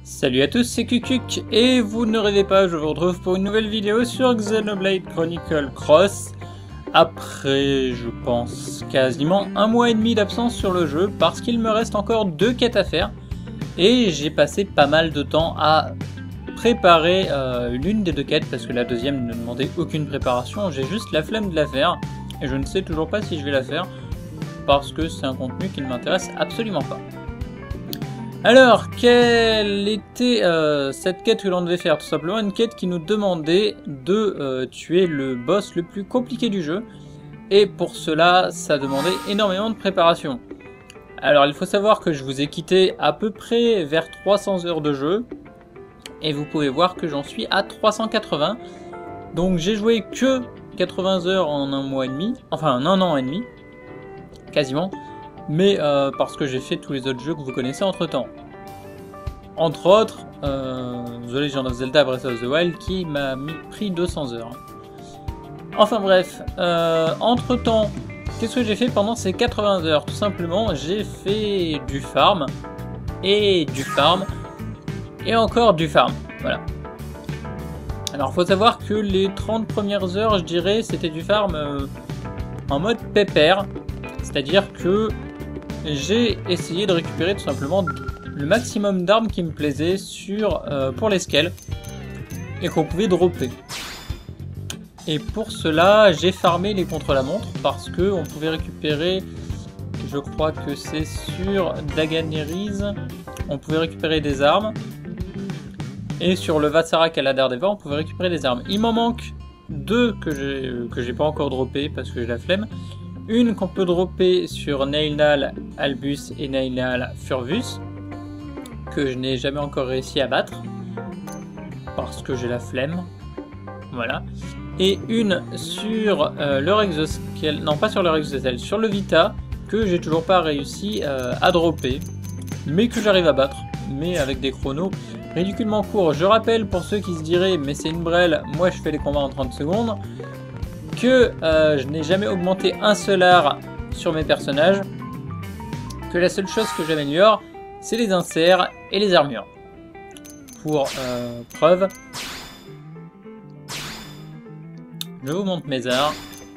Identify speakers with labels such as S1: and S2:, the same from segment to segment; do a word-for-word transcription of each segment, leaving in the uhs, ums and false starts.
S1: Salut à tous, c'est Kukuk, et vous ne rêvez pas, je vous retrouve pour une nouvelle vidéo sur Xenoblade Chronicles Cross. Après, je pense, quasiment un mois et demi d'absence sur le jeu, parce qu'il me reste encore deux quêtes à faire. Et j'ai passé pas mal de temps à préparer euh, l'une des deux quêtes, parce que la deuxième ne demandait aucune préparation, j'ai juste la flemme de la faire. Et je ne sais toujours pas si je vais la faire, parce que c'est un contenu qui ne m'intéresse absolument pas. Alors, quelle était euh, cette quête que l'on devait faire? Tout simplement une quête qui nous demandait de euh, tuer le boss le plus compliqué du jeu. Et pour cela, ça demandait énormément de préparation. Alors, il faut savoir que je vous ai quitté à peu près vers trois cents heures de jeu. Et vous pouvez voir que j'en suis à trois cent quatre-vingts. Donc j'ai joué que quatre-vingts heures en un mois et demi. Enfin, en un an et demi. Quasiment. Mais euh, parce que j'ai fait tous les autres jeux que vous connaissez entre temps. Entre autres, euh, The Legend of Zelda Breath of the Wild qui m'a pris deux cents heures. Enfin bref, euh, entre temps, qu'est-ce que j'ai fait pendant ces quatre-vingts heures? Tout simplement, j'ai fait du farm, et du farm, et encore du farm. Voilà. Alors, faut savoir que les trente premières heures, je dirais, c'était du farm euh, en mode pépère. C'est-à-dire que j'ai essayé de récupérer tout simplement le maximum d'armes qui me plaisaient sur, euh, pour les scales et qu'on pouvait dropper. Et pour cela, j'ai farmé les contre-la-montre parce que on pouvait récupérer, je crois que c'est sur Daganeriz, on pouvait récupérer des armes. Et sur le Vatsarak à la Daredeva, on pouvait récupérer des armes. Il m'en manque deux que j'ai que j'ai pas encore droppé parce que j'ai la flemme. Une qu'on peut dropper sur Neilnal Albus et Neilnal Furvus, que je n'ai jamais encore réussi à battre, parce que j'ai la flemme. Voilà. Et une sur euh, leur exoskel, non pas sur leur exoskel, sur le Vita, que j'ai toujours pas réussi euh, à dropper, mais que j'arrive à battre, mais avec des chronos ridiculement courts. Je rappelle pour ceux qui se diraient, mais c'est une brêle, moi je fais les combats en trente secondes, que euh, je n'ai jamais augmenté un seul art sur mes personnages, que la seule chose que j'améliore, c'est les inserts et les armures. Pour euh, preuve, je vous montre mes arts,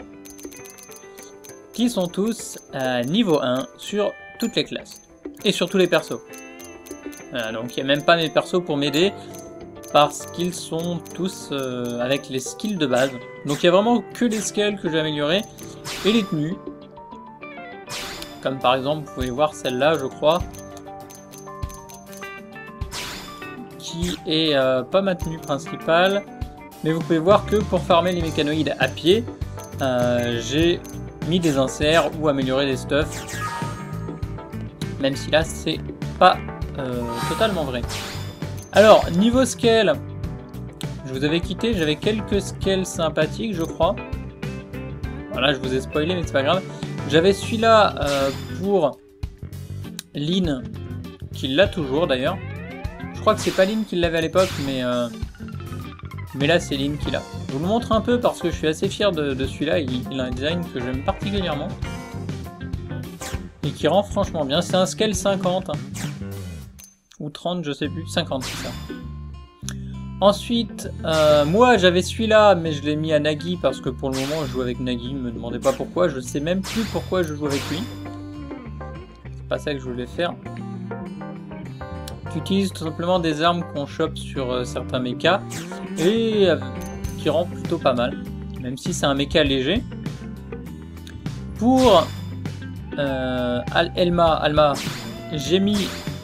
S1: qui sont tous à niveau un sur toutes les classes, et sur tous les persos. Voilà, donc il n'y a même pas mes persos pour m'aider, parce qu'ils sont tous euh, avec les skills de base. Donc il n'y a vraiment que les skills que j'ai améliorés et les tenues. Comme par exemple, vous pouvez voir celle-là, je crois, qui est euh, pas ma tenue principale. Mais vous pouvez voir que pour farmer les mécanoïdes à pied, euh, j'ai mis des inserts ou amélioré des stuffs. Même si là, c'est pas euh, totalement vrai. Alors, niveau scale, je vous avais quitté, j'avais quelques scales sympathiques, je crois. Voilà, je vous ai spoilé, mais c'est pas grave. J'avais celui-là euh, pour Lyn, qui l'a toujours d'ailleurs. Je crois que c'est pas Lyn qui l'avait à l'époque, mais, euh, mais là c'est Lyn qui l'a. Je vous le montre un peu parce que je suis assez fier de, de celui-là. Il, il a un design que j'aime particulièrement. Et qui rend franchement bien. C'est un scale cinquante. Hein. Ou trente, je sais plus, cinquante c'est ça. Ensuite, euh, moi j'avais celui-là, mais je l'ai mis à Nagi parce que pour le moment je joue avec Nagi, me demandez pas pourquoi, je sais même plus pourquoi je joue avec lui. C'est pas ça que je voulais faire. Tu utilises tout simplement des armes qu'on chope sur euh, certains mechas et euh, qui rend plutôt pas mal, même si c'est un mecha léger. Pour euh, Al Elma, Alma, j'ai mis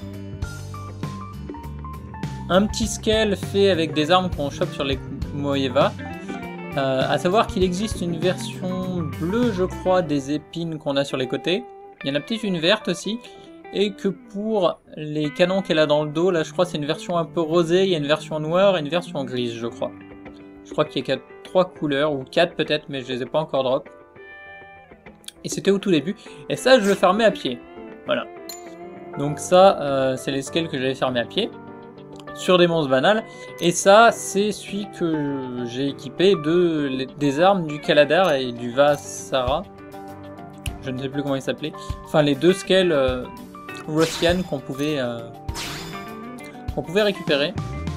S1: un petit scale fait avec des armes qu'on chope sur les Moeva. Euh, à savoir qu'il existe une version bleue, je crois, des épines qu'on a sur les côtés. Il y en a peut-être une verte aussi. Et que pour les canons qu'elle a dans le dos, là je crois c'est une version un peu rosée, il y a une version noire et une version grise, je crois. Je crois qu'il y a trois couleurs, ou quatre peut-être, mais je les ai pas encore drop. Et c'était au tout début. Et ça, je le fermais à pied. Voilà. Donc ça, euh, c'est les scales que j'avais fermé à pied. Sur des monstres banals, et ça c'est celui que j'ai équipé de, les, des armes du Kaladar et du Vasara, je ne sais plus comment il s'appelait, enfin les deux scales euh, Rothian qu'on pouvait, euh, qu'on pouvait récupérer.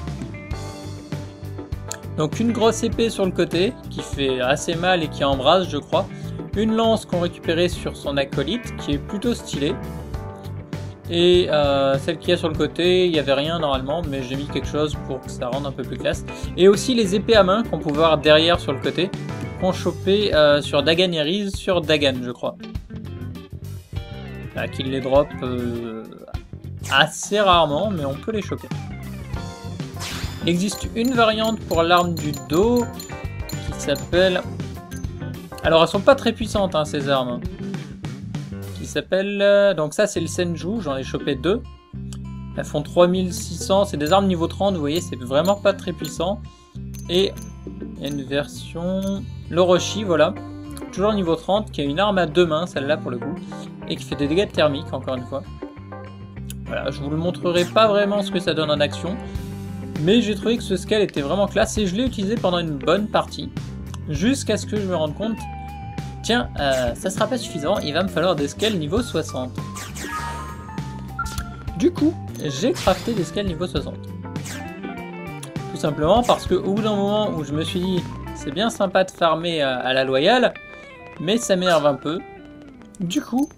S1: Donc une grosse épée sur le côté, qui fait assez mal et qui embrase je crois. Une lance qu'on récupérait sur son acolyte, qui est plutôt stylée. Et euh, celle qu'il y a sur le côté, il n'y avait rien normalement, mais j'ai mis quelque chose pour que ça rende un peu plus classe. Et aussi les épées à main qu'on pouvait voir derrière sur le côté, qu'on chopait euh, sur Dagan et Riz, sur Dagan je crois. Là, qu'il les drop euh, assez rarement, mais on peut les choper. Il existe une variante pour l'arme du dos qui s'appelle... Alors elles sont pas très puissantes hein, ces armes. Qui s'appelle... Euh... Donc ça c'est le Senju, j'en ai chopé deux. Elles font trois mille six cents, c'est des armes niveau trente, vous voyez, c'est vraiment pas très puissant. Et il y a une version... L'Orochi, voilà. Toujours niveau trente, qui a une arme à deux mains, celle-là pour le coup. Et qui fait des dégâts thermiques, encore une fois. Voilà, je vous le montrerai pas vraiment ce que ça donne en action. Mais j'ai trouvé que ce scale était vraiment classe et je l'ai utilisé pendant une bonne partie. Jusqu'à ce que je me rende compte, tiens, euh, ça sera pas suffisant, il va me falloir des scales niveau soixante. Du coup, j'ai crafté des scales niveau soixante. Tout simplement parce que au bout d'un moment où je me suis dit, c'est bien sympa de farmer à, à la loyale, mais ça m'énerve un peu. Du coup,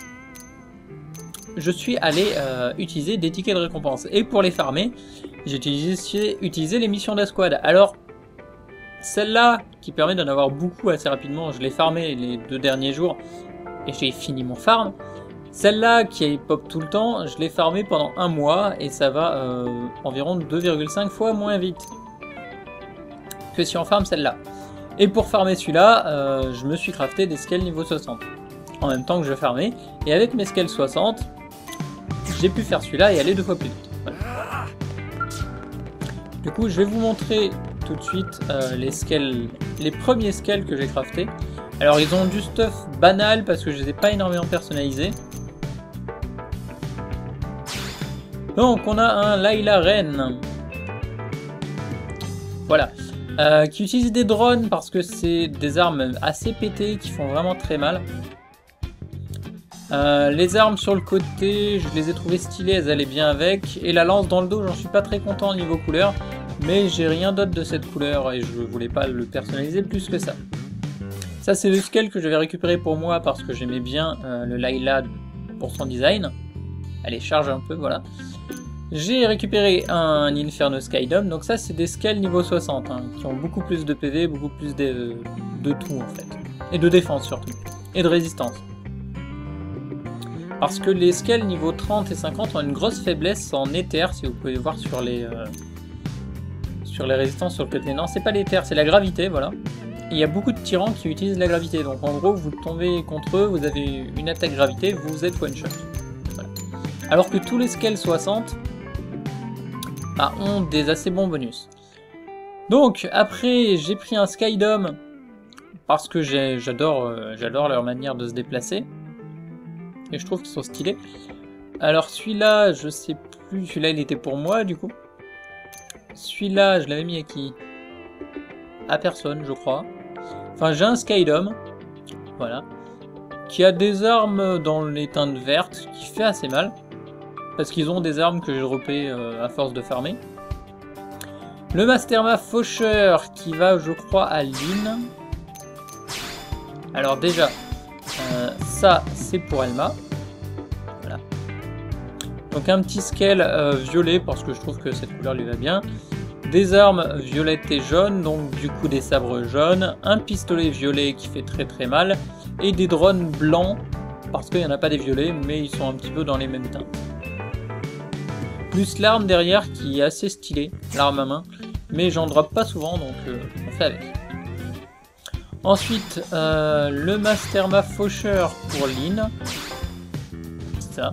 S1: je suis allé euh, utiliser des tickets de récompense. Et pour les farmer, j'ai utilisé, utilisé les missions d'escouade. Alors, celle-là, qui permet d'en avoir beaucoup assez rapidement, je l'ai farmé les deux derniers jours et j'ai fini mon farm. Celle-là, qui pop tout le temps, je l'ai farmé pendant un mois et ça va euh, environ deux virgule cinq fois moins vite que si on farme celle-là. Et pour farmer celui-là, euh, je me suis crafté des scales niveau soixante. En même temps que je farmais. Et avec mes scales soixante, j'ai pu faire celui-là et aller deux fois plus vite. Voilà. Du coup, je vais vous montrer tout de suite euh, les scales, les premiers scales que j'ai craftés. Alors, ils ont du stuff banal parce que je les ai pas énormément personnalisés. Donc, on a un Layla Ren. Voilà. Euh, qui utilise des drones parce que c'est des armes assez pétées qui font vraiment très mal. Euh, les armes sur le côté, je les ai trouvées stylées, elles allaient bien avec. Et la lance dans le dos, j'en suis pas très content au niveau couleur. Mais j'ai rien d'autre de cette couleur et je voulais pas le personnaliser plus que ça. Ça c'est le scale que j'avais récupéré pour moi parce que j'aimais bien euh, le Layla pour son design. Allez, charge un peu, voilà. J'ai récupéré un Inferno Skydome, donc ça c'est des scales niveau soixante, hein, qui ont beaucoup plus de P V, beaucoup plus de, de tout en fait. Et de défense surtout, et de résistance. Parce que les scales niveau trente et cinquante ont une grosse faiblesse en éther, si vous pouvez voir sur les, euh, sur les résistances sur le côté. Non, c'est pas l'éther, c'est la gravité, voilà. Et il y a beaucoup de tyrans qui utilisent la gravité, donc en gros vous tombez contre eux, vous avez une attaque gravité, vous êtes one shot. Voilà. Alors que tous les scales soixante bah, ont des assez bons bonus. Donc après j'ai pris un Skydome parce que j'adore euh, j'adore leur manière de se déplacer. Et je trouve qu'ils sont stylés. Alors celui-là, je sais plus, celui-là il était pour moi du coup. Celui-là, je l'avais mis à qui? À personne, je crois. Enfin, j'ai un Skydome, voilà, qui a des armes dans les teintes vertes, qui fait assez mal. Parce qu'ils ont des armes que j'ai droppées euh, à force de farmer. Le Masterma Faucheur qui va, je crois, à Lynn. Alors déjà, euh, ça c'est pour Elma. Voilà. Donc un petit scale euh, violet parce que je trouve que cette couleur lui va bien. Des armes violettes et jaunes, donc du coup des sabres jaunes. Un pistolet violet qui fait très très mal. Et des drones blancs parce qu'il n'y en a pas des violets mais ils sont un petit peu dans les mêmes teintes. Plus l'arme derrière qui est assez stylée, l'arme à main, mais j'en drop pas souvent donc euh, on fait avec. Ensuite, euh, le Masterma Faucheur pour Lynn, ça.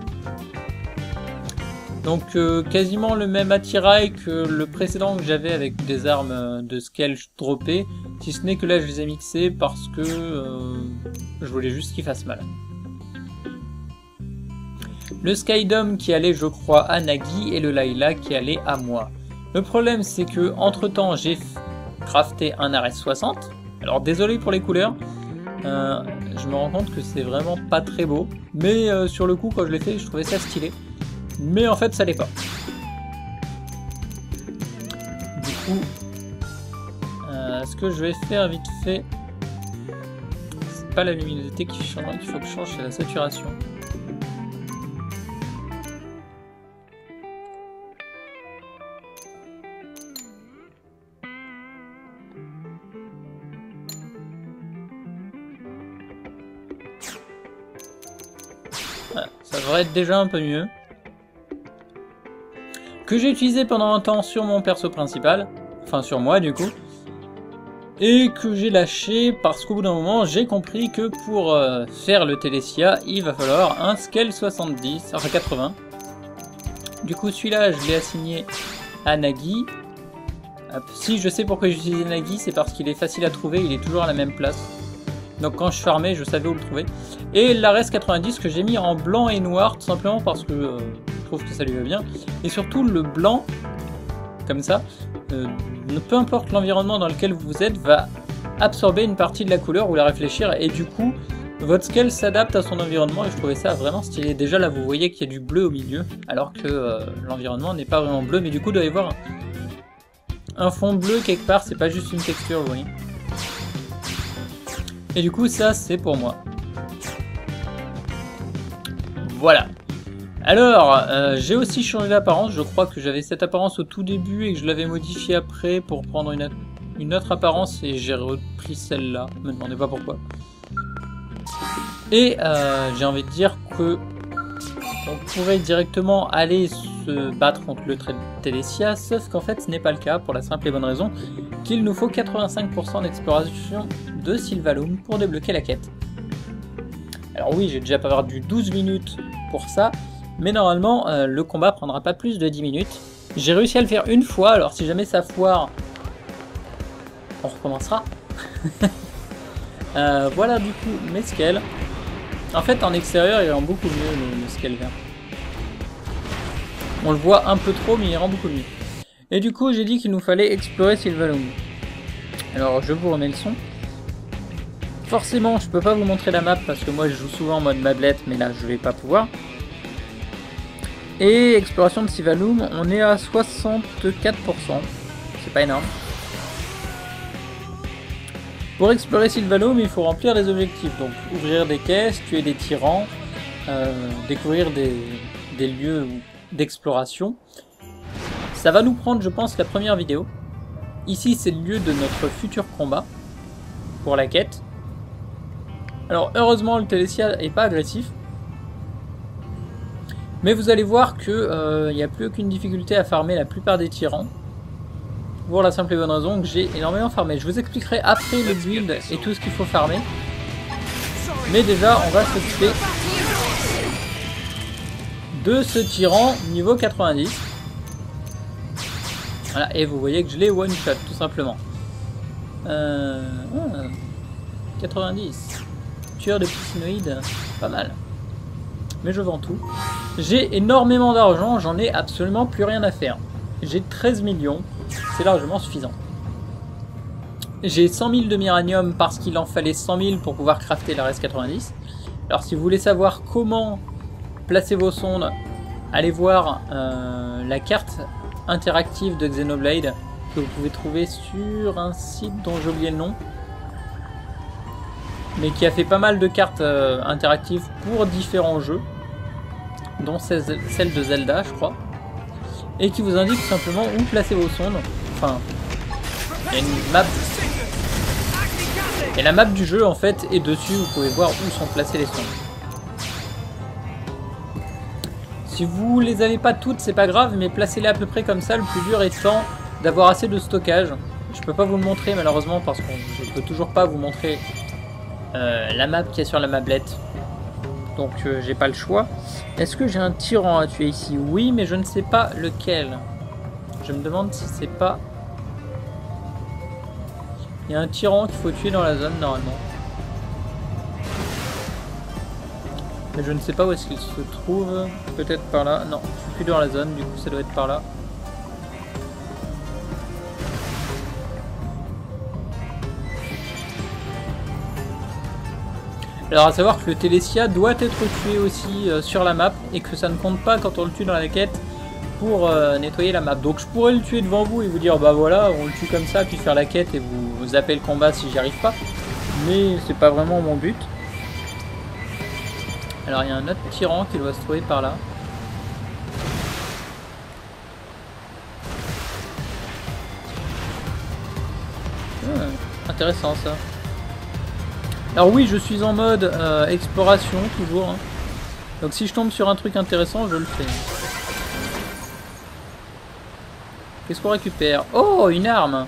S1: Donc euh, quasiment le même attirail que le précédent que j'avais avec des armes de scale droppées, si ce n'est que là je les ai mixés parce que euh, je voulais juste qu'ils fassent mal. Le Skydome qui allait je crois à Nagi et le Layla qui allait à moi. Le problème c'est que entre temps j'ai crafté un R S soixante. Alors désolé pour les couleurs, euh, je me rends compte que c'est vraiment pas très beau. Mais euh, sur le coup quand je l'ai fait je trouvais ça stylé. Mais en fait ça l'est pas. coup, euh, ce que je vais faire vite fait, c'est pas la luminosité qui change, qu'il faut que je change, c'est la saturation. Voilà, ça devrait être déjà un peu mieux. Que j'ai utilisé pendant un temps sur mon perso principal, enfin sur moi du coup, et que j'ai lâché parce qu'au bout d'un moment j'ai compris que pour euh, faire le Telesia il va falloir un scale soixante-dix, enfin quatre-vingts. Du coup celui-là je l'ai assigné à Nagi. Hop. Si je sais pourquoi j'ai utilisé Nagi, c'est parce qu'il est facile à trouver, il est toujours à la même place. Donc quand je farmais je savais où le trouver. Et l'Ares quatre-vingt-dix que j'ai mis en blanc et noir tout simplement parce que euh, je trouve que ça lui va bien. Et surtout le blanc, comme ça, euh, peu importe l'environnement dans lequel vous êtes, va absorber une partie de la couleur ou la réfléchir. Et du coup, votre scale s'adapte à son environnement et je trouvais ça vraiment stylé. Déjà là vous voyez qu'il y a du bleu au milieu, alors que euh, l'environnement n'est pas vraiment bleu. Mais du coup vous devez voir un, un fond bleu quelque part, c'est pas juste une texture, vous voyez. Et du coup ça c'est pour moi. Voilà. Alors, euh, j'ai aussi changé d'apparence. Je crois que j'avais cette apparence au tout début et que je l'avais modifiée après pour prendre une, une autre apparence et j'ai repris celle-là. Ne me demandez pas pourquoi. Et euh, j'ai envie de dire que on pourrait directement aller se battre contre le Telesia, sauf qu'en fait ce n'est pas le cas pour la simple et bonne raison qu'il nous faut quatre-vingt-cinq pour cent d'exploration de Sylvalum pour débloquer la quête. Alors oui, j'ai déjà perdu douze minutes pour ça, mais normalement euh, le combat prendra pas plus de dix minutes. J'ai réussi à le faire une fois, alors si jamais ça foire, on recommencera. euh, voilà du coup mes scales. En fait en extérieur il rend beaucoup mieux le, le scale vert. On le voit un peu trop mais il rend beaucoup mieux. Et du coup j'ai dit qu'il nous fallait explorer Sylvalum. Alors je vous remets le son. Forcément, je peux pas vous montrer la map parce que moi je joue souvent en mode mablette, mais là je vais pas pouvoir. Et exploration de Sylvalum, on est à soixante-quatre pour cent, c'est pas énorme. Pour explorer Sylvalum, il faut remplir des objectifs, donc ouvrir des caisses, tuer des tyrans, euh, découvrir des, des lieux d'exploration. Ça va nous prendre, je pense, la première vidéo. Ici, c'est le lieu de notre futur combat pour la quête. Alors heureusement le Telesia est pas agressif, mais vous allez voir que euh, il n'y a plus aucune difficulté à farmer la plupart des tyrans, pour la simple et bonne raison que j'ai énormément farmé. Je vous expliquerai après le build et tout ce qu'il faut farmer, mais déjà on va s'occuper de ce tyran niveau quatre-vingt-dix. Voilà, et vous voyez que je l'ai one shot tout simplement. Euh, ah, quatre-vingt-dix. Tueur de piscinoïdes, pas mal. Mais je vends tout. J'ai énormément d'argent, j'en ai absolument plus rien à faire. J'ai treize millions, c'est largement suffisant. J'ai cent mille de miranium parce qu'il en fallait cent mille pour pouvoir crafter l'Ares quatre-vingt-dix. Alors si vous voulez savoir comment placer vos sondes, allez voir euh, la carte interactive de Xenoblade que vous pouvez trouver sur un site dont j'ai oublié le nom, mais qui a fait pas mal de cartes euh, interactives pour différents jeux, dont celle de Zelda, je crois, et qui vous indique tout simplement où placer vos sondes. Enfin, il y a une map, et la map du jeu en fait est dessus, vous pouvez voir où sont placées les sondes. Si vous les avez pas toutes, c'est pas grave, mais placez-les à peu près comme ça, le plus dur étant d'avoir assez de stockage. Je peux pas vous le montrer malheureusement parce que je peux toujours pas vous montrer Euh, la map qui est sur la mablette, donc euh, j'ai pas le choix. Est-ce que j'ai un tyran à tuer ici? Oui, mais je ne sais pas lequel. Je me demande si c'est pas... Il y a un tyran qu'il faut tuer dans la zone normalement, mais je ne sais pas où est-ce qu'il se trouve. Peut-être par là. Non, je suis plus dans la zone, du coup ça doit être par là. Alors à savoir que le Telesia doit être tué aussi euh, sur la map et que ça ne compte pas quand on le tue dans la quête pour euh, nettoyer la map. Donc je pourrais le tuer devant vous et vous dire bah voilà, on le tue comme ça, puis faire la quête et vous, vous zappez le combat si j'y arrive pas. Mais c'est pas vraiment mon but. Alors il y a un autre tyran qui doit se trouver par là. Ah, intéressant ça. Alors oui, je suis en mode euh, exploration toujours. Hein. Donc si je tombe sur un truc intéressant, je le fais. Qu'est-ce qu'on récupère? Oh, une arme!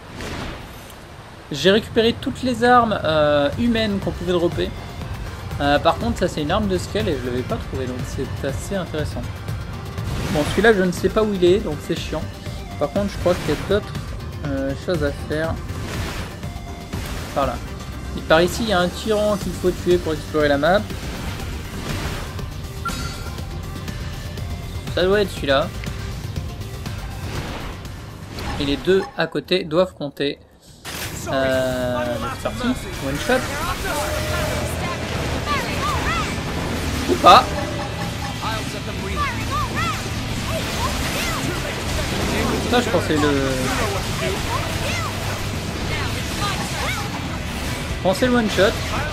S1: J'ai récupéré toutes les armes euh, humaines qu'on pouvait dropper. Euh, par contre, ça c'est une arme de scale et je ne l'avais pas trouvé, donc c'est assez intéressant. Bon, celui-là, je ne sais pas où il est, donc c'est chiant. Par contre, je crois qu'il y a d'autres euh, choses à faire. Par là. Et par ici, il y a un tyran qu'il faut tuer pour explorer la map. Ça doit être celui-là. Et les deux à côté doivent compter. Euh, c'est parti. One shot. Ou pas. Ça, je pensais le... Je pensais le one shot.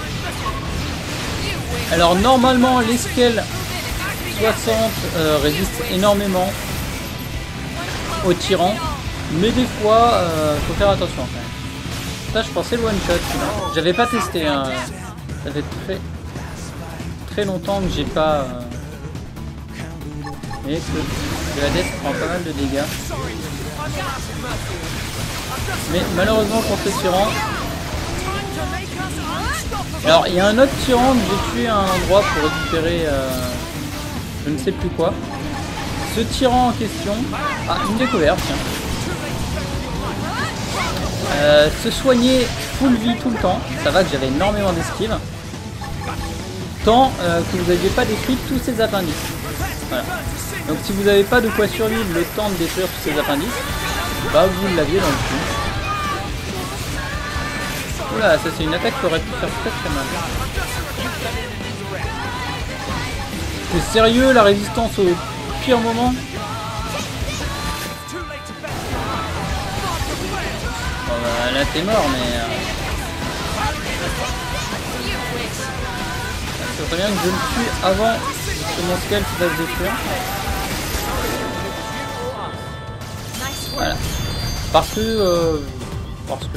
S1: Alors normalement les scales soixante euh, résistent énormément aux tyrans. Mais des fois, euh, faut faire attention quand même. Ça, je pensais le one shot. J'avais pas testé. Hein. Ça fait très très longtemps que j'ai pas. Euh... Et que le Hades prend pas mal de dégâts. Mais malheureusement pour ce tyran. Alors il y a un autre tyran que j'ai tué à un endroit pour récupérer euh, je ne sais plus quoi. Ce tyran en question. Ah, une découverte, tiens. Euh, se soigner full vie tout le temps, ça va que j'avais énormément d'esquive. Tant euh, que vous n'aviez pas détruit tous ces appendices. Voilà. Donc si vous n'avez pas de quoi survivre le temps de détruire tous ces appendices, bah vous l'aviez dans le cul. Oula, ça c'est une attaque qui aurait pu faire très très mal. C'est sérieux la résistance au pire moment? Bon bah là t'es mort mais... Euh... Ça serait bien que je le tue avant que mon scale se fasse détruire. Voilà. Parce que... Euh... Parce que...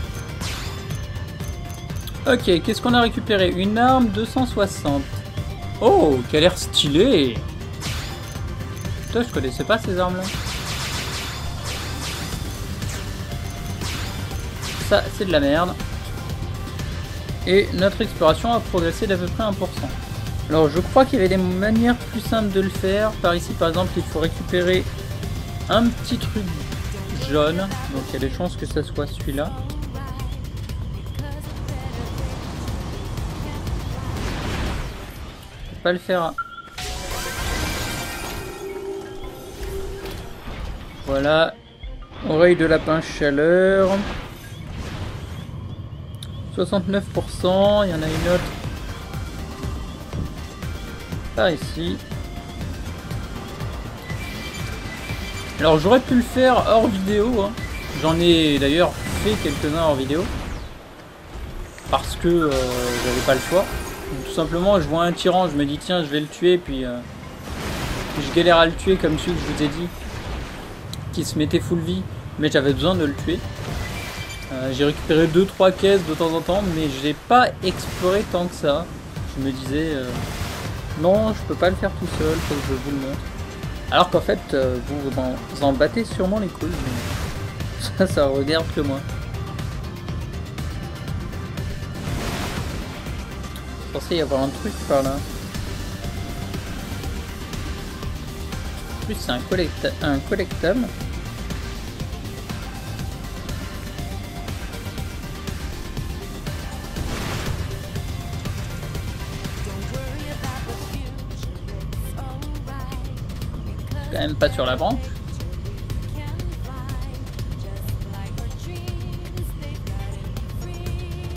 S1: Ok, qu'est-ce qu'on a récupéré? Une arme deux cent soixante. Oh, qui a l'air stylé. Putain, je connaissais pas ces armes là. Ça, c'est de la merde. Et notre exploration a progressé d'à peu près un pour cent. Alors, je crois qu'il y avait des manières plus simples de le faire. Par ici, par exemple, il faut récupérer un petit truc jaune. Donc, il y a des chances que ça soit celui-là. Pas le faire. Voilà. Oreille de lapin chaleur. soixante-neuf pour cent. Il y en a une autre. Par ici. Alors j'aurais pu le faire hors vidéo. Hein. J'en ai d'ailleurs fait quelques-uns hors vidéo. Parce que euh, j'avais pas le choix. Tout simplement, je vois un tyran, je me dis tiens, je vais le tuer, puis, euh, puis je galère à le tuer comme celui que je vous ai dit, qui se mettait full vie, mais j'avais besoin de le tuer. Euh, j'ai récupéré deux trois caisses de temps en temps, mais j'ai pas exploré tant que ça. Je me disais euh, non, je peux pas le faire tout seul, faut que je vous le montre. Alors qu'en fait, euh, vous, vous, vous en battez sûrement les couilles, mais ça, ça regarde que moi. Il est censé y avoir un truc par là. En plus, c'est un, collecta un collectable. Quand même pas sur la branche.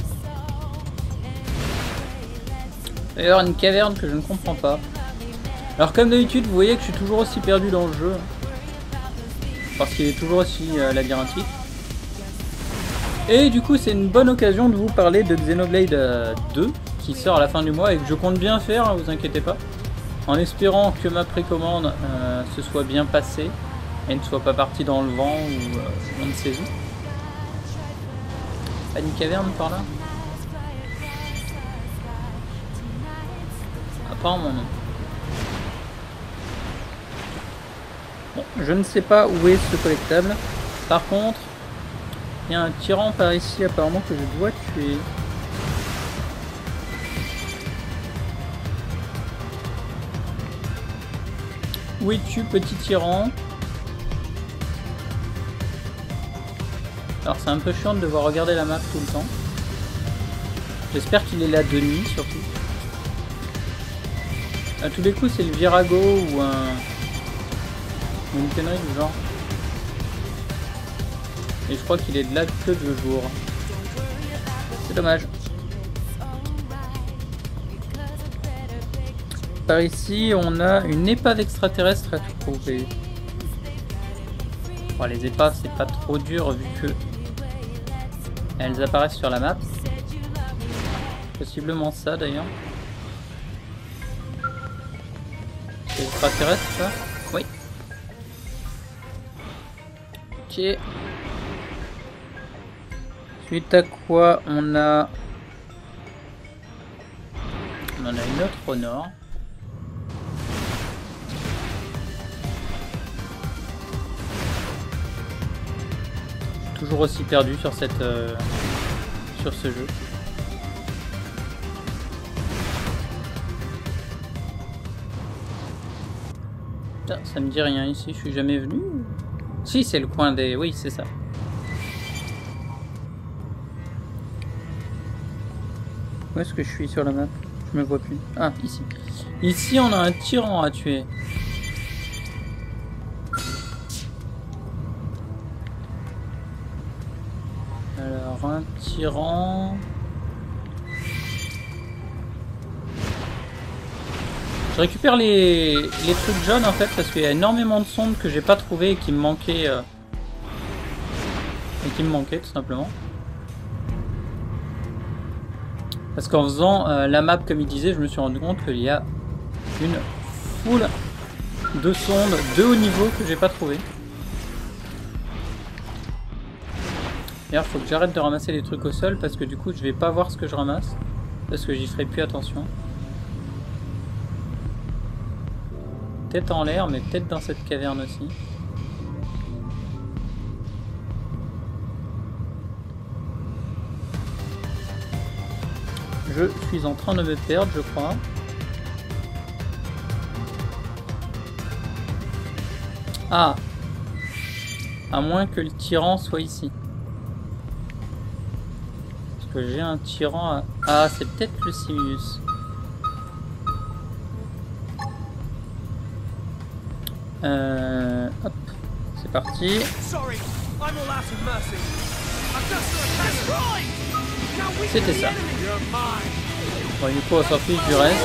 S1: D'ailleurs, une caverne que je ne comprends pas. Alors comme d'habitude, vous voyez que je suis toujours aussi perdu dans le jeu. Parce qu'il est toujours aussi euh, labyrinthique. Et du coup, c'est une bonne occasion de vous parler de Xenoblade euh, deux, qui sort à la fin du mois et que je compte bien faire, hein, vous inquiétez pas. En espérant que ma précommande euh, se soit bien passée et ne soit pas partie dans le vent ou euh, on ne sait où. Pas une caverne par là? Apparemment non. Bon, je ne sais pas où est ce collectable. Par contre, il y a un tyran par ici apparemment que je dois tuer. Où es-tu, petit tyran? Alors c'est un peu chiant de devoir regarder la map tout le temps. J'espère qu'il est là de nuit surtout. À tous les coups c'est le Virago ou un... ou une connerie du genre. Et je crois qu'il est de là que de jour. C'est dommage. Par ici on a une épave extraterrestre à trouver. Bon, les épaves c'est pas trop dur vu que elles apparaissent sur la map. Possiblement ça d'ailleurs. C'est extraterrestre ça? Oui. Ok. Suite à quoi on a... On en a une autre au nord. Je suis toujours aussi perdu sur cette... Euh, sur ce jeu. Ah, ça me dit rien ici, je suis jamais venu. Si, c'est le coin des... Oui, c'est ça. Où est-ce que je suis sur la map? Je me vois plus. Ah, ici. Ici, on a un tyran à tuer. Alors, un tyran... Je récupère les, les trucs jaunes en fait parce qu'il y a énormément de sondes que j'ai pas trouvé et qui me manquaient euh, et qui me manquaient tout simplement. Parce qu'en faisant euh, la map comme il disait, je me suis rendu compte qu'il y a une foule de sondes de haut niveau que j'ai pas trouvé. D'ailleurs, il faut que j'arrête de ramasser les trucs au sol parce que du coup je vais pas voir ce que je ramasse parce que j'y ferai plus attention. Peut-être en l'air, mais peut-être dans cette caverne aussi. Je suis en train de me perdre, je crois. Ah! À moins que le tyran soit ici. Parce que j'ai un tyran à... Ah, c'est peut-être le Simius. Euh, hop, c'est parti. C'était ça. Bon, du coup, on s'en fiche du reste.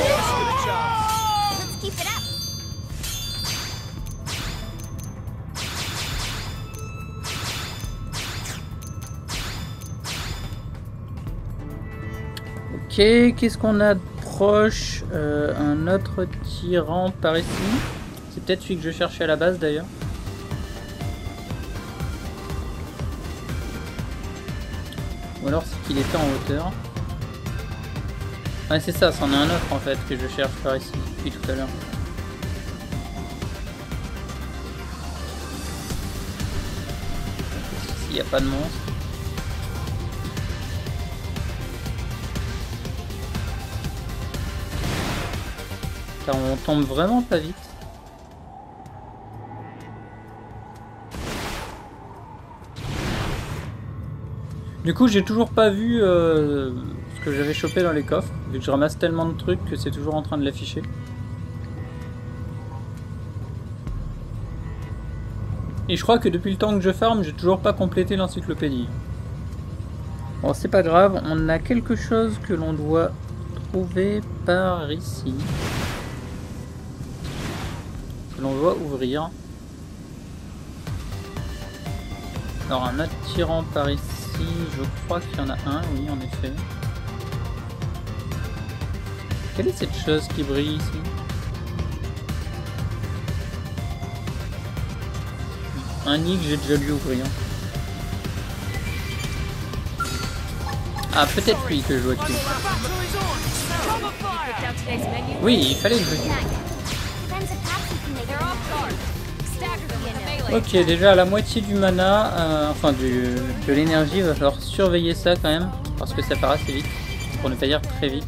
S1: Ok, qu'est-ce qu'on a de proche? euh, Un autre tyran par ici. C'est peut-être celui que je cherchais à la base d'ailleurs. Ou alors c'est qu'il était en hauteur. Ouais, c'est ça, c'en est un autre en fait que je cherche par ici depuis tout à l'heure. Ici il n'y a pas de monstre. Car on tombe vraiment pas vite. Du coup, j'ai toujours pas vu euh, ce que j'avais chopé dans les coffres, vu que je ramasse tellement de trucs que c'est toujours en train de l'afficher. Et je crois que depuis le temps que je farm, j'ai toujours pas complété l'encyclopédie. Bon, c'est pas grave, on a quelque chose que l'on doit trouver par ici. l'on doit ouvrir. Alors un autre tyran par ici, je crois qu'il y en a un, oui en effet. Quelle est cette chose qui brille ici? Un nid que j'ai déjà dû ouvrir. Ah, peut-être lui que je dois tuer. Oui, il fallait que je tue. Ok, déjà à la moitié du mana, euh, enfin du, de l'énergie, il va falloir surveiller ça quand même, parce que ça part assez vite, pour ne pas dire très vite.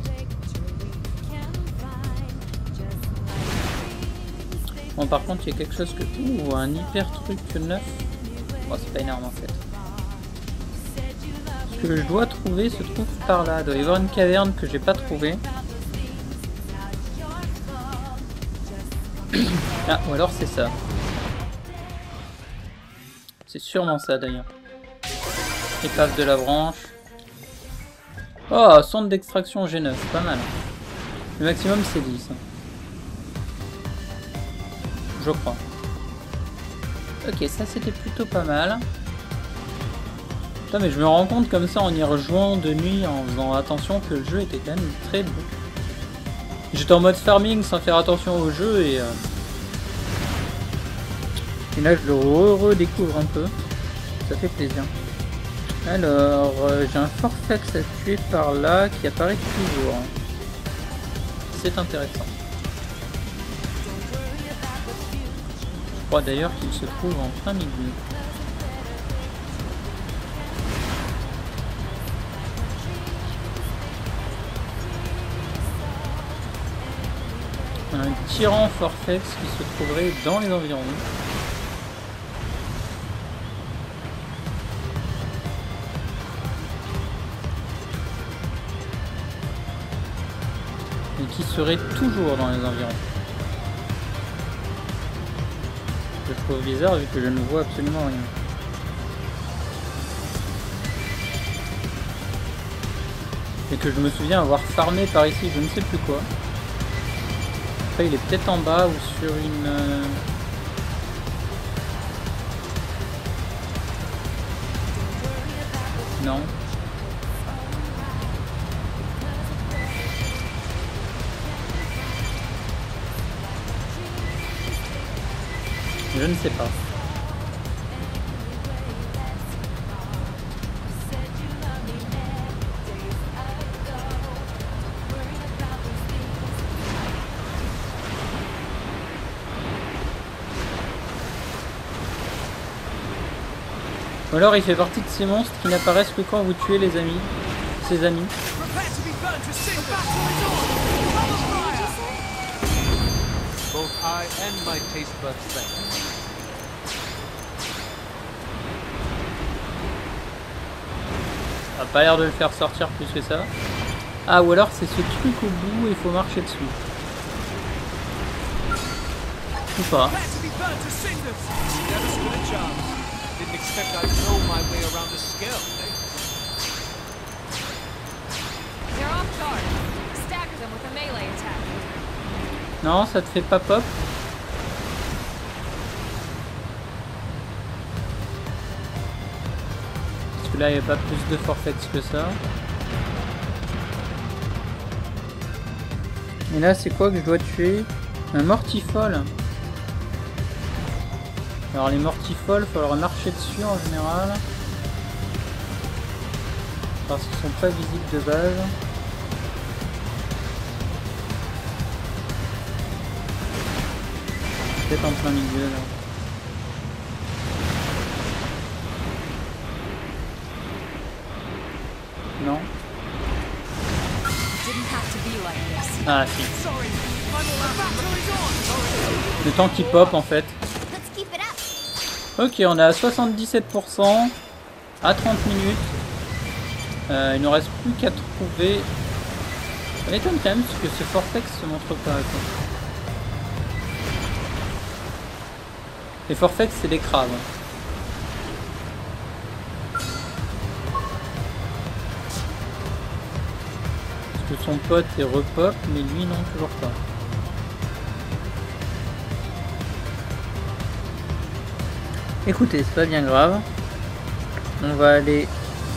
S1: Bon, par contre, il y a quelque chose que... Ouh, un hyper truc neuf. Bon, c'est pas énorme en fait. Ce que je dois trouver se trouve par là. Il doit y avoir une caverne que j'ai pas trouvée. Ah, ou alors c'est ça. C'est sûrement ça d'ailleurs. Épave de la branche. Oh, sonde d'extraction G neuf, pas mal. Le maximum c'est dix. Je crois. Ok, ça c'était plutôt pas mal. Putain, mais je me rends compte comme ça en y rejoignant de nuit, en faisant attention, que le jeu était quand même très beau. J'étais en mode farming sans faire attention au jeu et... Euh... Et là je le redécouvre un peu. Ça fait plaisir. Alors, euh, j'ai un Forfax à tuer par là qui apparaît toujours. C'est intéressant. Je crois d'ailleurs qu'il se trouve en plein milieu. Un tyran Forfax qui se trouverait dans les environs. Et qui serait toujours dans les environs. Je trouve bizarre vu que je ne vois absolument rien. Et que je me souviens avoir farmé par ici, je ne sais plus quoi. Après il est peut-être en bas ou sur une... Euh... Non. Je ne sais pas. Ou alors il fait partie de ces monstres qui n'apparaissent que quand vous tuez les amis, ses amis. Ça a pas l'air de le faire sortir plus que ça. Ah, ou alors c'est ce truc au bout et il faut marcher dessus. Ou pas. Non, ça te fait pas pop. Parce que là, il n'y a pas plus de Forfax que ça. Et là, c'est quoi que je dois tuer? Un mortifole. Alors les mortifoles, il faut leur marcher dessus en général. Parce qu'ils sont pas visibles de base. Peut-être en plein milieu là. Non. Ah si. Le temps qu'il pop en fait. Ok, on est à soixante-dix-sept pour cent à trente minutes. Euh, il ne nous reste plus qu'à trouver... Ça m'étonne quand même parce que ce Forfax se montre pas. Quoi. Les Forfax, c'est des crabes. Parce que son pote est repop, mais lui non, toujours pas. Écoutez, c'est pas bien grave. On va aller...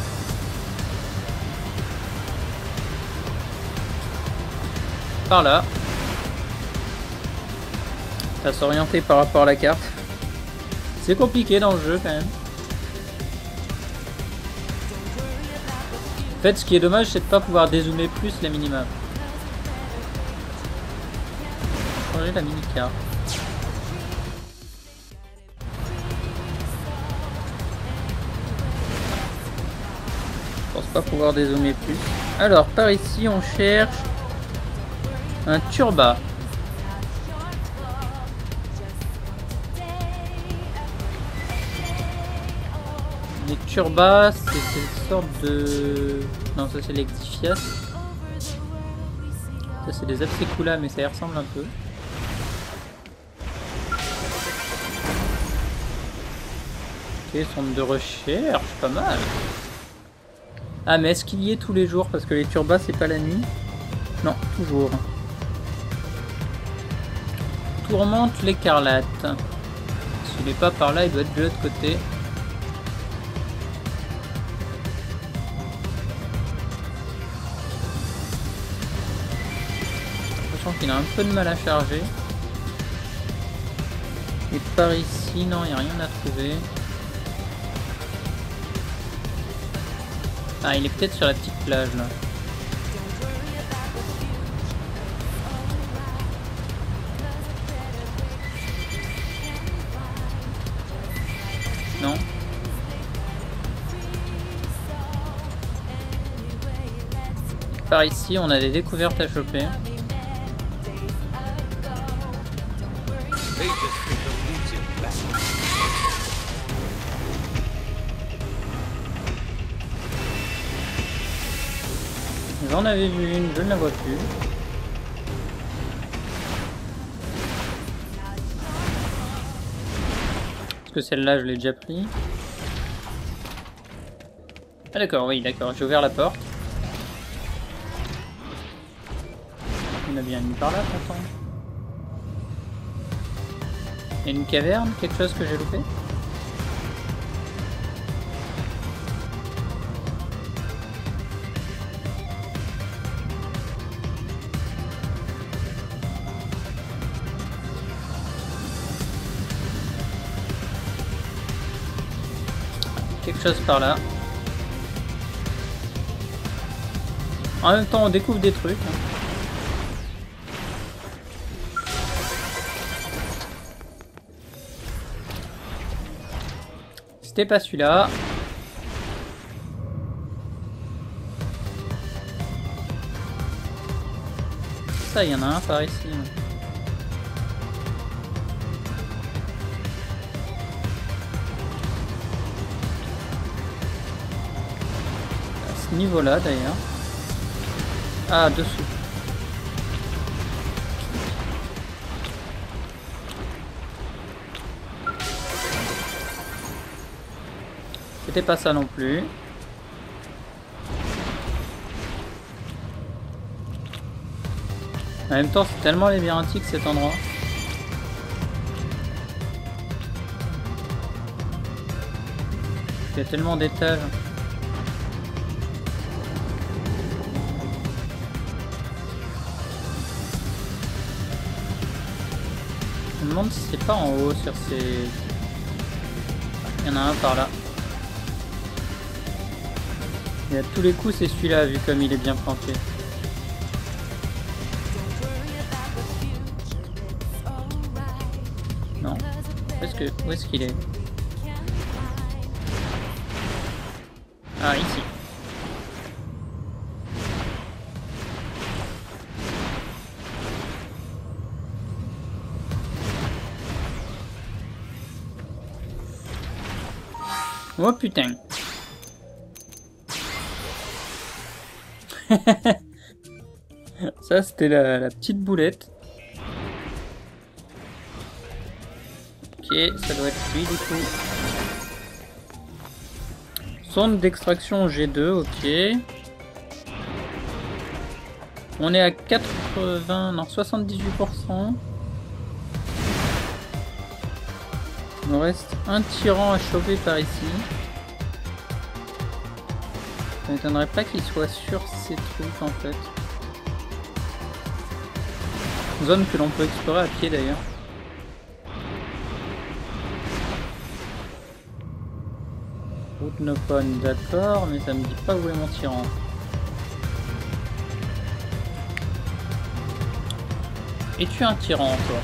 S1: par là. Ça s'orienter par rapport à la carte. C'est compliqué dans le jeu quand même. En fait, ce qui est dommage, c'est de pas pouvoir dézoomer plus la minimap. Changer la mini-carte. Je pense pas pouvoir dézoomer plus. Alors, par ici, on cherche un turba. Les turbas, c'est une sorte de... Non, ça c'est l'Exiphias. Ça c'est des Apsecula, mais ça y ressemble un peu. Ok, centre de recherche, pas mal. Ah, mais est-ce qu'il y est tous les jours? Parce que les turbas, c'est pas la nuit. Non, toujours. Tourmente l'écarlate. S'il n'est pas par là, il doit être de l'autre côté. Qu'il a un peu de mal à charger. Et par ici, non, il n'y a rien à trouver. Ah, il est peut-être sur la petite plage là. Non. Par ici, on a des découvertes à choper. J'en avais vu une, je ne la vois plus. Parce que celle-là, je l'ai déjà pris. Ah d'accord, oui, d'accord, j'ai ouvert la porte. On a bien mis par là, pourtant. Il y a une caverne, quelque chose que j'ai loupé? Quelque chose par là. En même temps, on découvre des trucs. C'était pas celui-là. Ça, il y en a un par ici. À ce niveau-là, d'ailleurs. Ah, dessous. C'était pas ça non plus. En même temps, c'est tellement labyrinthique cet endroit. Il y a tellement d'étages. Je me demande si c'est pas en haut sur ces... Il y en a un par là. Et à tous les coups, c'est celui-là, vu comme il est bien planté. Non. Où est-ce que... Où est-ce qu'il est? Ah, ici. Oh putain. Ça c'était la, la petite boulette. Ok, ça doit être lui du coup. Sonde d'extraction G deux, ok. On est à quatre-vingts, non soixante-dix-huit pour cent. Il nous reste un tyran à choper par ici. Ça m'étonnerait pas qu'il soit sur ces trucs en fait. Zone que l'on peut explorer à pied d'ailleurs. Route Nopon, d'accord, mais ça me dit pas où est mon tyran. Es-tu un tyran toi?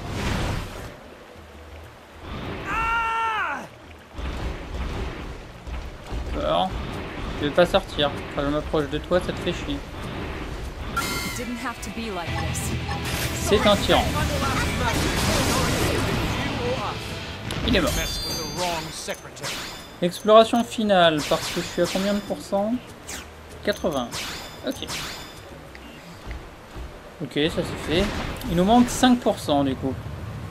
S1: D'accord. Je vais pas sortir. Quand je m'approche de toi, ça te fait chier. C'est un tyran. Il est mort. Exploration finale, parce que je suis à combien de pourcents? quatre-vingts. Ok. Ok, ça c'est fait. Il nous manque cinq pour cent du coup.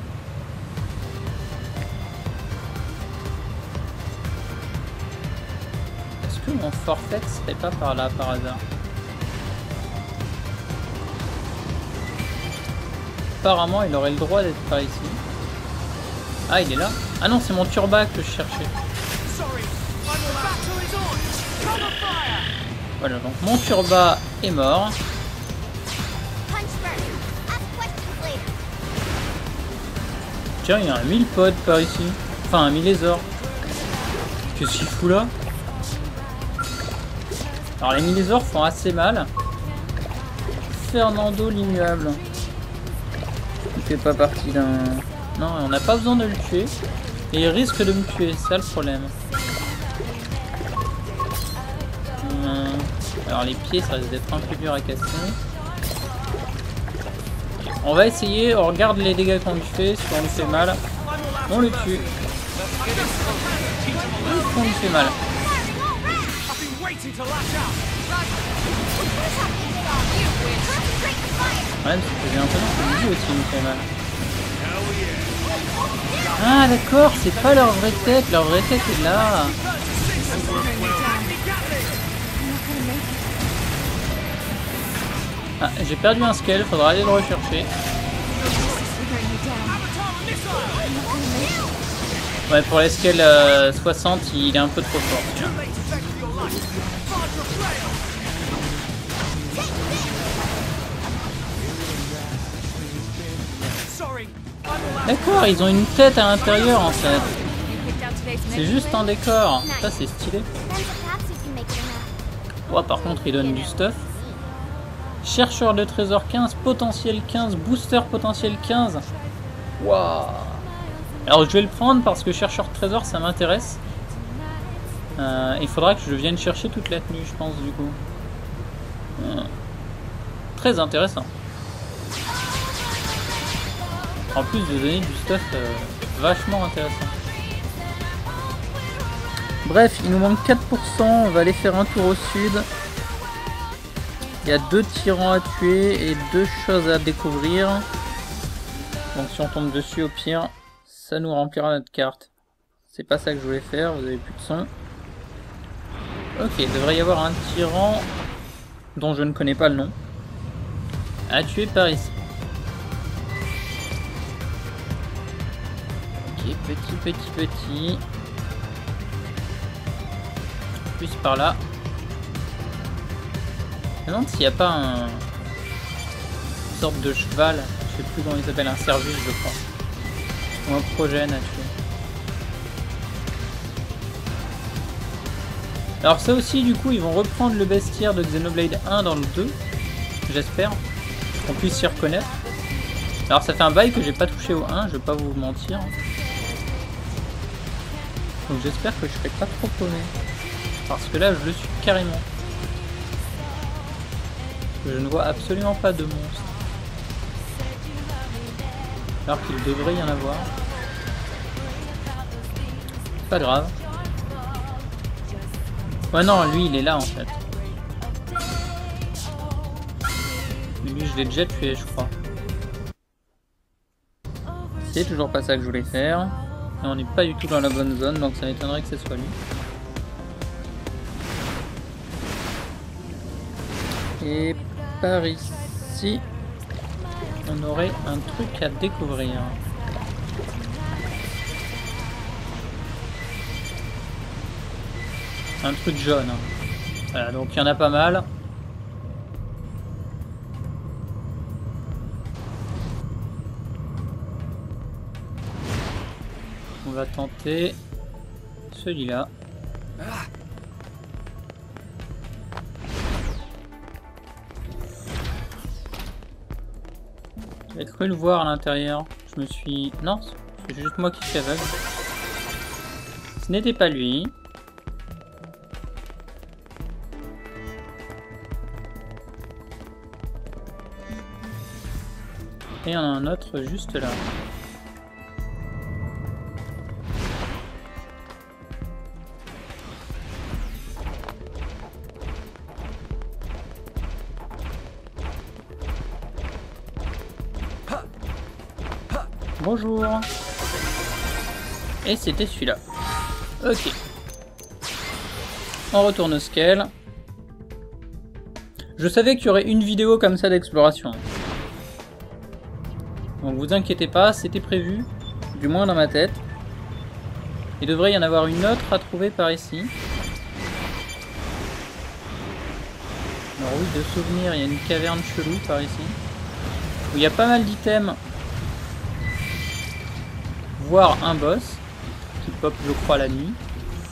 S1: Est-ce que mon forfait serait pas par là par hasard? Apparemment il aurait le droit d'être par ici. Ah il est là. Ah non c'est mon turba que je cherchais. Voilà donc mon turba est mort. Tiens il y a un mille pods par ici. Enfin un milésor. Qu'est-ce qu'il fout là? Alors les milésors font assez mal. Fernando l'immuable. Il fait pas partie d'un... Non, on n'a pas besoin de le tuer. Et il risque de me tuer, c'est ça le problème. Hum. Alors les pieds, ça risque d'être un peu dur à casser. On va essayer, on regarde les dégâts qu'on lui fait. Si on lui fait mal, on le tue. On lui fait mal. Le problème c'est que j'ai l'impression que lui aussi me fait mal. Ah d'accord, c'est pas leur vraie tête, leur vraie tête est là. Ah, j'ai perdu un scale, faudra aller le rechercher. Ouais, pour les scales euh, soixante, il est un peu trop fort. D'accord, ils ont une tête à l'intérieur en fait. C'est juste un décor. Ça c'est stylé. Ouais, par contre il donne du stuff. Chercheur de trésor quinze, potentiel quinze, booster potentiel quinze. Waouh. Alors je vais le prendre parce que chercheur de trésor ça m'intéresse. Euh, il faudra que je vienne chercher toute la tenue je pense du coup. Euh, très intéressant. En plus de donner du stuff euh, vachement intéressant. Bref, il nous manque quatre pour cent, on va aller faire un tour au sud. Il y a deux tyrans à tuer et deux choses à découvrir. Donc si on tombe dessus au pire, ça nous remplira notre carte. C'est pas ça que je voulais faire, vous avez plus de son. Ok, il devrait y avoir un tyran dont je ne connais pas le nom à tuer par ici. Petit, petit, petit. Plus par là. Je me demande s'il n'y a pas un... une sorte de cheval. Je sais plus comment il s'appelle, un service je crois. Ou un progène à tuer. Alors ça aussi du coup ils vont reprendre le bestiaire de Xenoblade un dans le deux. J'espère. Qu'on puisse s'y reconnaître. Alors ça fait un bail que j'ai pas touché au un, je vais pas vous mentir. Donc j'espère que je serai pas trop paumé. Parce que là je le suis carrément. Je ne vois absolument pas de monstre. Alors qu'il devrait y en avoir. Pas grave. Ouais non, lui il est là en fait. Lui je l'ai déjà tué je crois. C'est toujours pas ça que je voulais faire. Et on n'est pas du tout dans la bonne zone, donc ça m'étonnerait que ce soit lui. Et par ici, on aurait un truc à découvrir. Un truc jaune. Voilà, donc il y en a pas mal. On va tenter celui-là. J'avais cru le voir à l'intérieur. Je me suis... Non, c'est juste moi qui suis aveugle. Ce n'était pas lui. Et il y en a un autre juste là. Bonjour. Et c'était celui-là. Ok. On retourne au scale. Je savais qu'il y aurait une vidéo comme ça d'exploration. Donc vous inquiétez pas, c'était prévu. Du moins dans ma tête. Il devrait y en avoir une autre à trouver par ici. Alors oui, de souvenir, il y a une caverne chelou par ici. Où il y a pas mal d'items. Voire un boss. Qui pop, je crois, la nuit.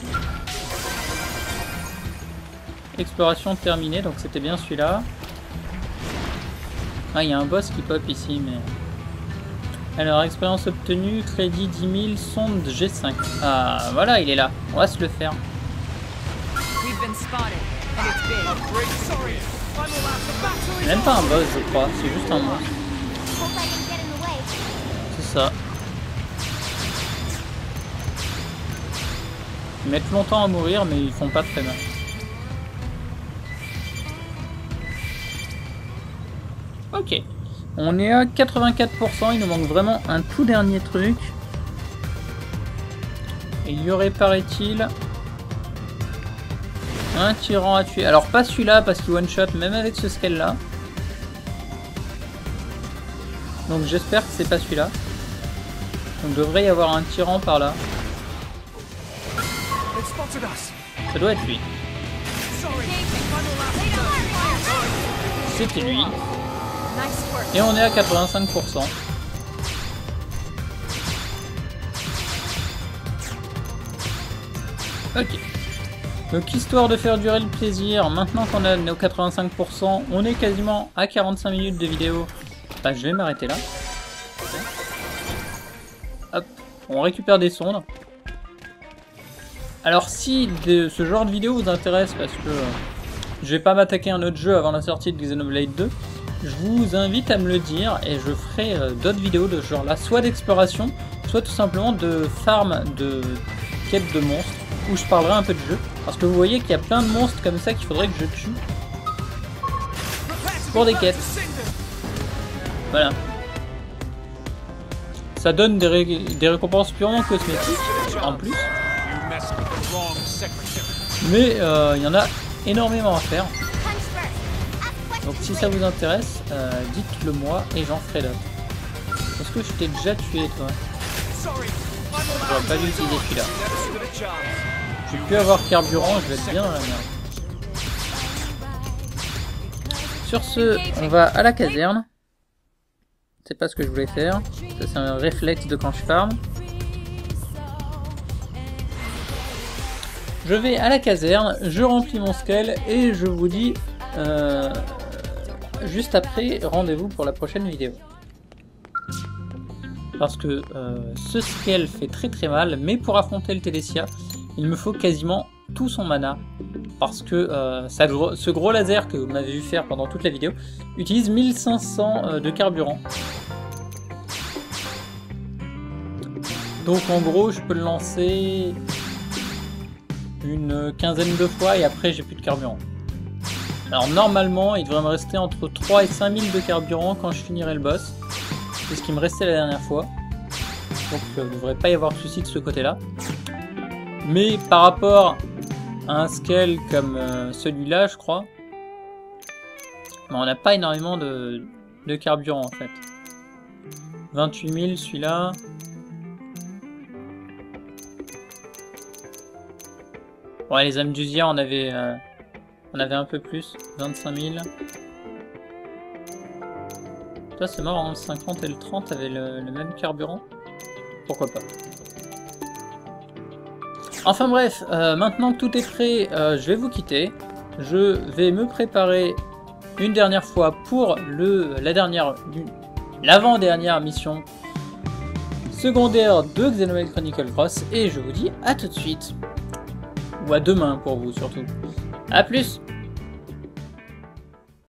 S1: Exploration terminée, donc c'était bien celui-là. Ah, il y a un boss qui pop ici, mais... Alors, expérience obtenue, crédit dix mille, sonde G cinq. Ah, voilà, il est là. On va se le faire. Même pas un boss, je crois. C'est juste un monstre. C'est ça. Ils mettent longtemps à mourir, mais ils font pas très mal. Ok. On est à quatre-vingt-quatre pour cent, il nous manque vraiment un tout dernier truc. Et il y aurait, paraît-il, un tyran à tuer. Alors pas celui-là, parce qu'il one-shot, même avec ce scale-là. Donc j'espère que c'est pas celui-là. Donc devrait y avoir un tyran par là. Ça doit être lui. C'était lui. Et on est à quatre-vingt-cinq pour cent. Ok. Donc histoire de faire durer le plaisir, maintenant qu'on a nos quatre-vingt-cinq pour cent, on est quasiment à quarante-cinq minutes de vidéo. Bah, je vais m'arrêter là. Hop, on récupère des sondes. Alors si de, ce genre de vidéo vous intéresse, parce que euh, je vais pas m'attaquer à un autre jeu avant la sortie de Xenoblade deux, je vous invite à me le dire et je ferai euh, d'autres vidéos de ce genre là, soit d'exploration, soit tout simplement de farm, de quête de monstres, où je parlerai un peu de jeu, parce que vous voyez qu'il y a plein de monstres comme ça qu'il faudrait que je tue pour des quêtes. Voilà. Ça donne des, ré des récompenses purement cosmétiques, en plus. Mais il euh, y en a énormément à faire. Donc si ça vous intéresse, euh, dites-le moi et j'en ferai d'autres. Est-ce que je t'ai déjà tué toi? J'aurais pas dû utiliser celui-là. J'ai pu avoir carburant, je vais être bien dans la merde. Sur ce, on va à la caserne. C'est pas ce que je voulais faire. Ça c'est un réflexe de quand je farm. Je vais à la caserne, je remplis mon scale et je vous dis euh, juste après rendez-vous pour la prochaine vidéo. Parce que euh, ce scale fait très très mal, mais pour affronter le Telesia, il me faut quasiment tout son mana. Parce que euh, ça, ce gros laser que vous m'avez vu faire pendant toute la vidéo utilise mille cinq cents euh, de carburant. Donc en gros je peux le lancer une quinzaine de fois et après j'ai plus de carburant. Alors normalement il devrait me rester entre trois et cinq mille de carburant quand je finirai le boss. C'est ce qui me restait la dernière fois. Donc il ne devrait pas y avoir de souci de ce côté là. Mais par rapport à un scale comme euh, celui-là je crois, on n'a pas énormément de, de carburant en fait. vingt-huit mille celui-là. Ouais, les âmes d'Uzia, on avait, euh, on avait un peu plus, vingt-cinq mille. Ça c'est marrant, le cinquante et le trente avaient le, le même carburant. Pourquoi pas. Enfin bref, euh, maintenant que tout est prêt, euh, je vais vous quitter. Je vais me préparer une dernière fois pour le, la dernière, l'avant-dernière mission secondaire de Xenoblade Chronicle Cross. Et je vous dis à tout de suite. Ou à demain pour vous surtout. A plus!